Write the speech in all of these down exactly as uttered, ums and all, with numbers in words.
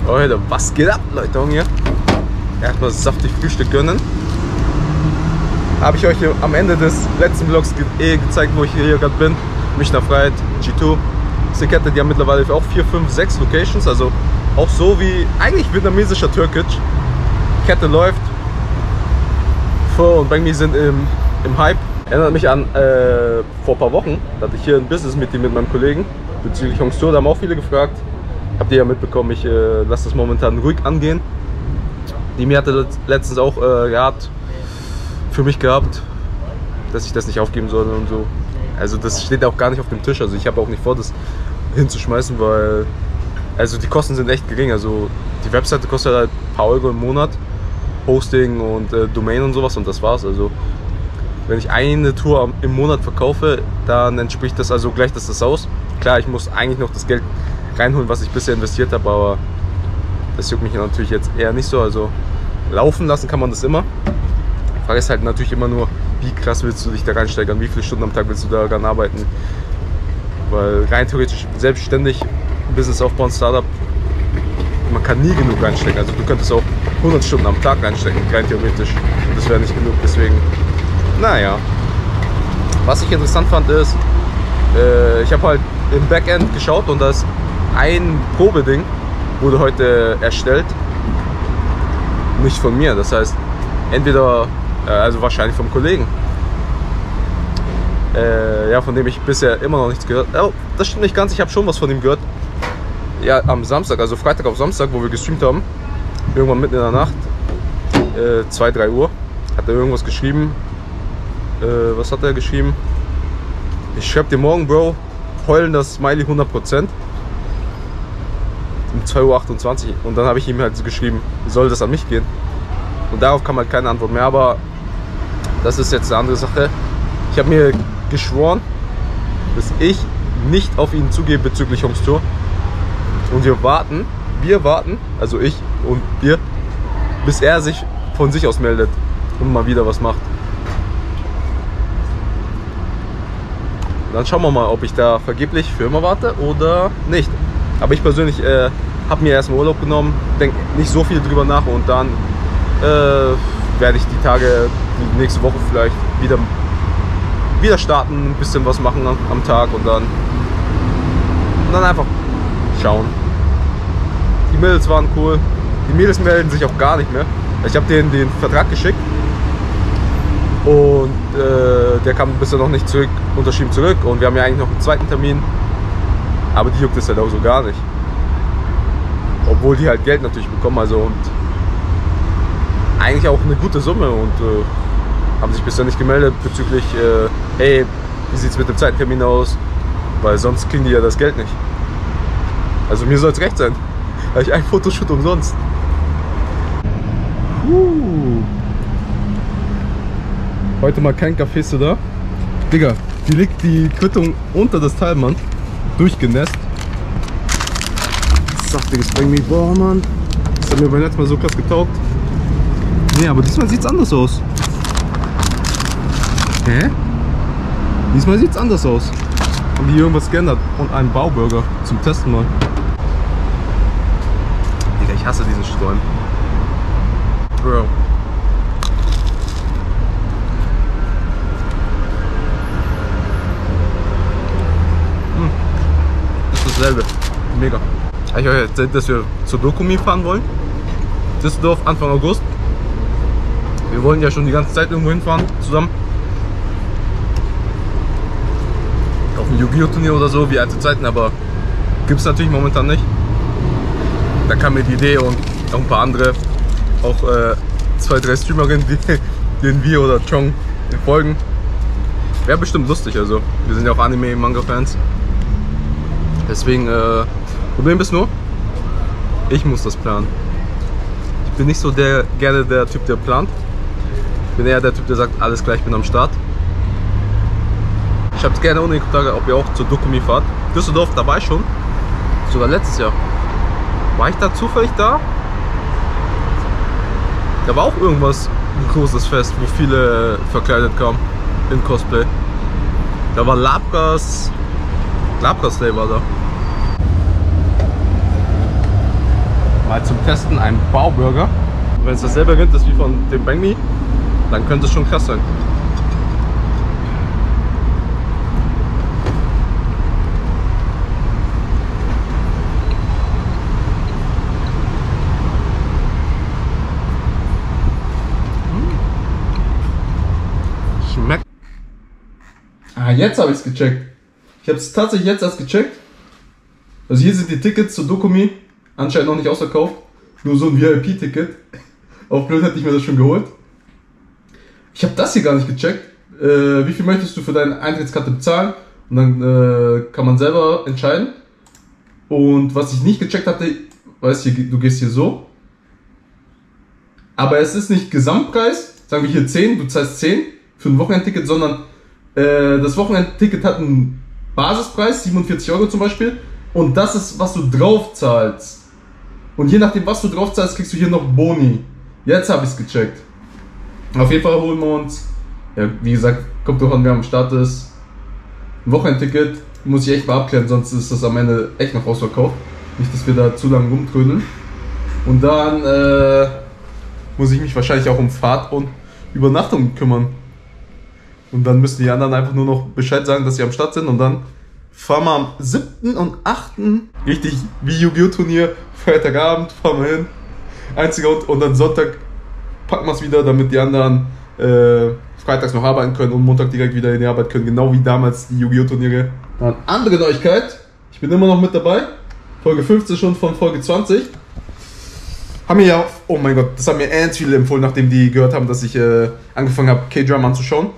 Leute, was geht ab, Leute? Hier erstmal saftig Frühstück gönnen. Habe ich euch am Ende des letzten Vlogs eh gezeigt, wo ich hier gerade bin. Münchner Freiheit, G zwei. Das ist eine Kette, die haben mittlerweile auch vier, fünf, sechs Locations. Also auch so wie eigentlich vietnamesischer Türkisch. Kette läuft. Pho und Banh Mi sind im, im Hype. Erinnert mich an äh, vor ein paar Wochen, da hatte ich hier ein Business-Meeting mit meinem Kollegen bezüglich Hong's Tour. Da haben auch viele gefragt. Habt ihr ja mitbekommen, ich äh, lasse das momentan ruhig angehen. Die mir hatte letztens auch äh, ja, für mich gehabt, dass ich das nicht aufgeben soll und so. Also das steht auch gar nicht auf dem Tisch. Also ich habe auch nicht vor, das hinzuschmeißen, weil also die Kosten sind echt gering. Also die Webseite kostet halt ein paar Euro im Monat, Hosting und äh, Domain und sowas, und das war's. Also wenn ich eine Tour im Monat verkaufe, dann entspricht das also gleich das, das aus. Klar, ich muss eigentlich noch das Geld reinholen, was ich bisher investiert habe, aber das juckt mich natürlich jetzt eher nicht so. Also laufen lassen kann man das immer. Die Frage ist halt natürlich immer nur, wie krass willst du dich da reinsteigern, wie viele Stunden am Tag willst du daran arbeiten. Weil rein theoretisch selbstständig Business aufbauen, Startup, man kann nie genug reinstecken. Also du könntest auch hundert Stunden am Tag reinstecken, rein theoretisch. Und das wäre nicht genug, deswegen, naja. Was ich interessant fand ist, äh, ich habe halt im Backend geschaut und das ein Probeding wurde heute erstellt, nicht von mir. Das heißt, entweder, äh, also wahrscheinlich vom Kollegen, äh, ja, von dem ich bisher immer noch nichts gehört. Oh, das stimmt nicht ganz, ich habe schon was von ihm gehört. Ja, am Samstag, also Freitag auf Samstag, wo wir gestreamt haben, irgendwann mitten in der Nacht, äh, zwei, drei Uhr, hat er irgendwas geschrieben. Äh, was hat er geschrieben? Ich schreibe dir morgen, Bro, heulender Smiley hundert Prozent. Um zwei Uhr achtundzwanzig, und dann habe ich ihm halt so geschrieben, soll das an mich gehen? Und darauf kam halt keine Antwort mehr, aber das ist jetzt eine andere Sache. Ich habe mir geschworen, dass ich nicht auf ihn zugehe bezüglich Hong's Tour. Und wir warten, wir warten, also ich und wir, bis er sich von sich aus meldet und mal wieder was macht. Dann schauen wir mal, ob ich da vergeblich für immer warte oder nicht. Aber ich persönlich äh, habe mir erstmal Urlaub genommen, denke nicht so viel drüber nach, und dann äh, werde ich die Tage, die nächste Woche vielleicht wieder, wieder starten, ein bisschen was machen am, am Tag und dann, und dann einfach schauen. Die Mädels waren cool, die Mädels melden sich auch gar nicht mehr. Ich habe denen den Vertrag geschickt und äh, der kam bisher noch nicht zurück, unterschrieben zurück, und wir haben ja eigentlich noch einen zweiten Termin. Aber die juckt es halt auch so gar nicht. Obwohl die halt Geld natürlich bekommen, also, und eigentlich auch eine gute Summe, und äh, haben sich bisher nicht gemeldet bezüglich, äh, hey, wie sieht es mit dem zweiten Termin aus? Weil sonst kriegen die ja das Geld nicht. Also mir soll es recht sein. Da habe ich ein Fotoshoot umsonst. Uh. Heute mal kein Kaffee da. Digga, die liegt die Quittung unter das Teil, Mann. Durchgenässt. Saftiges Banh Mi. Boah, Mann. Das hat mir beim letzten Mal so krass getaugt. Nee, aber diesmal sieht es anders aus. Hä? Diesmal sieht es anders aus. Haben die irgendwas geändert? Und einen Bauburger zum Testen mal. Digga, ich hasse diesen Stollen. Bro. Dasselbe. Mega. Habe ich euch erzählt, dass wir zur Dokumi fahren wollen? Düsseldorf, Anfang August. Wir wollen ja schon die ganze Zeit irgendwo hinfahren zusammen. Auf ein Yu-Gi-Oh! Turnier oder so, wie alte Zeiten, aber gibt es natürlich momentan nicht. Da kam mir die Idee und auch ein paar andere, auch äh, zwei, drei Streamerinnen, die, denen wir oder Chong folgen. Wäre bestimmt lustig, also. Wir sind ja auch Anime- und Manga-Fans. Deswegen, äh, Problem ist nur, ich muss das planen. Ich bin nicht so der, gerne der Typ, der plant. Ich bin eher der Typ, der sagt, alles klar, ich bin am Start. Ich hab's gerne ohne die Frage, ob ihr auch zur Dokumi fahrt. Düsseldorf, da war ich schon. Sogar letztes Jahr. War ich da zufällig da? Da war auch irgendwas, ein großes Fest, wo viele verkleidet kamen in Cosplay. Da war Labgas, Labgas Day war da. mal zum Testen einen Bauburger. Wenn es dasselbe Rind ist wie von dem Banh Mi, dann könnte es schon krass sein. Schmeckt. Ah, jetzt habe ich es gecheckt. Ich habe es tatsächlich jetzt erst gecheckt. Also hier sind die Tickets zur Dokumi anscheinend noch nicht ausverkauft. Nur so ein V I P-Ticket. Auf blöd hätte ich mir das schon geholt. Ich habe das hier gar nicht gecheckt. Äh, wie viel möchtest du für deine Eintrittskarte bezahlen? Und dann äh, kann man selber entscheiden. Und was ich nicht gecheckt hatte, weißt du, du gehst hier so. Aber es ist nicht Gesamtpreis, sagen wir hier zehn, du zahlst zehn für ein Wochenendticket, sondern äh, das Wochenendticket hat einen Basispreis, siebenundvierzig Euro zum Beispiel. Und das ist, was du drauf zahlst. Und je nachdem, was du drauf zahlst, kriegst du hier noch Boni. Jetzt habe ich es gecheckt. Auf jeden Fall holen wir uns, ja, wie gesagt, kommt doch an, wer am Start ist. Ein Wochenendticket muss ich echt mal abklären, sonst ist das am Ende echt noch ausverkauft. Nicht, dass wir da zu lange rumtrödeln. Und dann äh, muss ich mich wahrscheinlich auch um Fahrt und Übernachtung kümmern. Und dann müssen die anderen einfach nur noch Bescheid sagen, dass sie am Start sind. Und dann fahren wir am siebten und achten richtig wie Yu-Gi-Oh! Turnier. Freitagabend fahren wir hin. Einziger und, und dann Sonntag packen wir es wieder, damit die anderen äh, freitags noch arbeiten können und Montag direkt wieder in die Arbeit können. Genau wie damals die Yu-Gi-Oh! Turniere. Dann andere Neuigkeit. Ich bin immer noch mit dabei. Folge fünfzehn schon von Folge zwanzig. Haben mir ja, oh mein Gott, das haben mir ganz viele empfohlen, nachdem die gehört haben, dass ich äh, angefangen habe, K-Drama anzuschauen.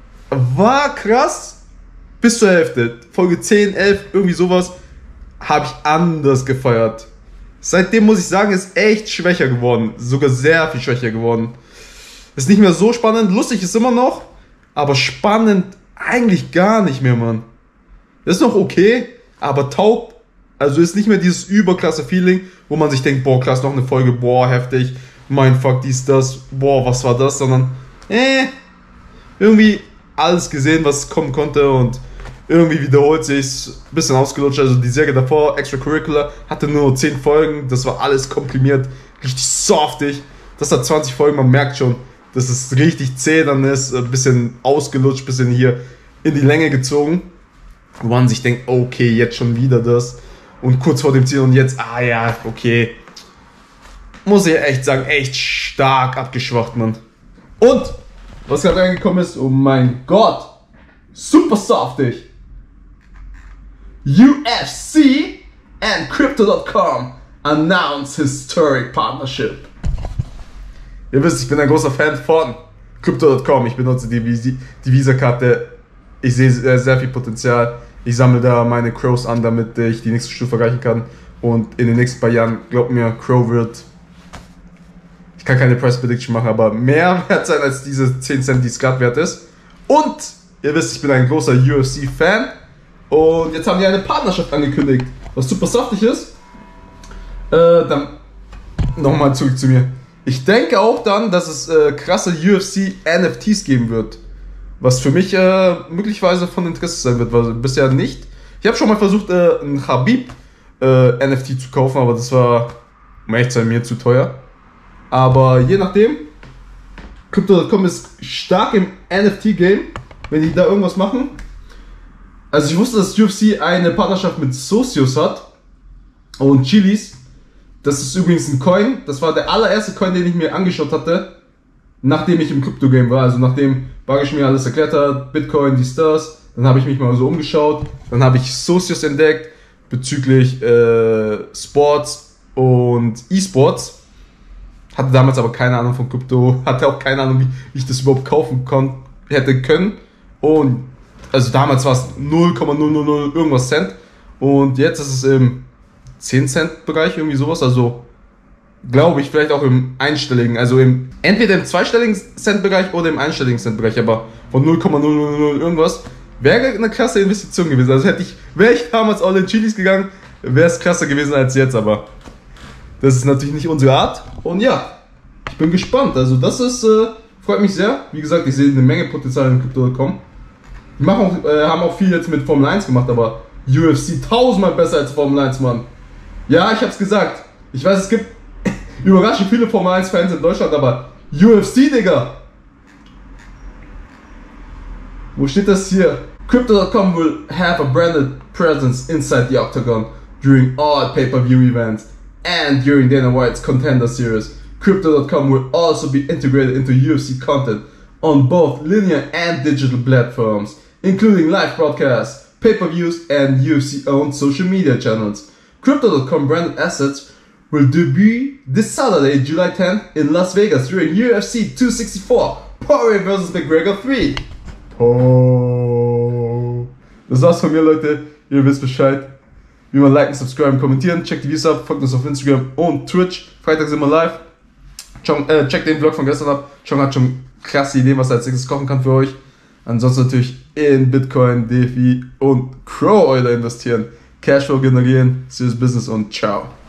War krass. Bis zur Hälfte. Folge zehn, elf, irgendwie sowas, habe ich anders gefeiert. Seitdem muss ich sagen, ist echt schwächer geworden. Sogar sehr viel schwächer geworden. Ist nicht mehr so spannend. Lustig ist immer noch, aber spannend eigentlich gar nicht mehr, Mann. Ist noch okay, aber taugt. Also ist nicht mehr dieses überklasse Feeling, wo man sich denkt, boah, krass, noch eine Folge, boah, heftig, mein Fuck, dies, das, boah, was war das, sondern, äh, irgendwie alles gesehen, was kommen konnte und irgendwie wiederholt sich's, bisschen ausgelutscht. Also die Serie davor, Extracurricular, hatte nur zehn Folgen, das war alles komprimiert, richtig softig. Das hat zwanzig Folgen, man merkt schon, dass es richtig zäh dann ist, ein bisschen ausgelutscht, bisschen hier in die Länge gezogen, wo man sich denkt, okay, jetzt schon wieder das und kurz vor dem Ziel und jetzt, ah ja, okay, muss ich echt sagen, echt stark abgeschwacht, Mann. Und was gerade reingekommen ist, oh mein Gott, super softig. U F C and Crypto Punkt com announce historic partnership. Ihr wisst, ich bin ein großer Fan von Crypto Punkt com. Ich benutze die, die Visa-Karte. Ich sehe sehr, sehr viel Potenzial. Ich sammle da meine Crows an, damit ich die nächste Stufe erreichen kann. Und in den nächsten paar Jahren, glaubt mir, Crow wird, ich kann keine Price Prediction machen, aber mehr wert sein als diese zehn Cent, die es gerade wert ist. Und ihr wisst, ich bin ein großer U F C-Fan. Und jetzt haben die eine Partnerschaft angekündigt, was super saftig ist. Äh, dann nochmal zurück zu mir. Ich denke auch dann, dass es äh, krasse U F C-N F Ts geben wird. Was für mich äh, möglicherweise von Interesse sein wird, weil bisher nicht. Ich habe schon mal versucht, äh, ein Khabib äh, N F T zu kaufen, aber das war, um echt zu sein, mir zu teuer. Aber je nachdem, Crypto Punkt com ist stark im N F T-Game, wenn die da irgendwas machen. Also ich wusste, dass U F C eine Partnerschaft mit Socios hat und Chilis. Das ist übrigens ein Coin. Das war der allererste Coin, den ich mir angeschaut hatte, nachdem ich im Crypto-Game war. Also nachdem Bagish mir alles erklärt hat, Bitcoin, dies, das. Dann habe ich mich mal so umgeschaut. Dann habe ich Socios entdeckt bezüglich äh, Sports und E-Sports. Hatte damals aber keine Ahnung von Krypto. Hatte auch keine Ahnung, wie ich das überhaupt kaufen konnte, hätte können. Und also damals war es null Komma null null null irgendwas Cent. Und jetzt ist es im zehn Cent Bereich, irgendwie sowas. Also glaube ich, vielleicht auch im einstelligen, also im entweder im zweistelligen Cent Bereich oder im einstelligen Cent Bereich, aber von null Komma null null null irgendwas wäre eine krasse Investition gewesen. Also hätte ich, wäre ich damals all in Chilis gegangen, wäre es krasser gewesen als jetzt, aber das ist natürlich nicht unsere Art. Und ja, ich bin gespannt. Also das ist, äh, freut mich sehr. Wie gesagt, ich sehe eine Menge Potenzial in Crypto Punkt com. Die machen auch, äh, haben auch viel jetzt mit Formel eins gemacht, aber U F C tausendmal besser als Formel eins, Mann. Ja, ich hab's gesagt. Ich weiß, es gibt Überraschend viele Formel eins Fans in Deutschland, aber U F C, Digga! Wo steht das hier? Crypto dot com will have a branded presence inside the Octagon during all pay-per-view events and during Dana White's Contender Series. Crypto dot com will also be integrated into U F C content on both linear and digital platforms, including live broadcasts, pay-per-views, and U F C-owned social media channels. Crypto dot com branded assets will debut this Saturday, July tenth, in Las Vegas during U F C two sixty-four, Poirier versus McGregor three. Oh. Das war's von mir, Leute. Ihr wisst Bescheid. Wie man liken, subscriben, kommentieren. Checkt die Videos ab, folgt uns auf Instagram und Twitch. Freitag sind wir live. Chong, äh, checkt den Vlog von gestern ab. Chong hat schon krasse Ideen, was er als nächstes kochen kann für euch. Ansonsten natürlich in Bitcoin, DeFi und Crow Euler investieren. Cashflow generieren. Serious Business und ciao.